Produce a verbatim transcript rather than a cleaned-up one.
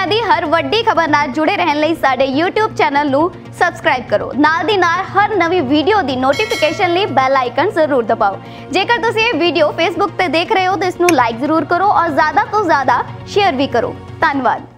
दुनिया की हर वड्डी खबर नाल जुड़े रहने लई साडे यूट्यूब चैनल नू सबसक्राइब करो। नाल दी नाल हर नवी वीडियो दी नोटिफिकेशन लई बैल आइकन जरूर दबाओ। जेकर तुसीं ये वीडियो फेसबुक ते देख रहे हो तो इसनू लाइक जरूर करो और ज़्यादा तो ज़्यादा शेयर भी करो। धन्यवाद।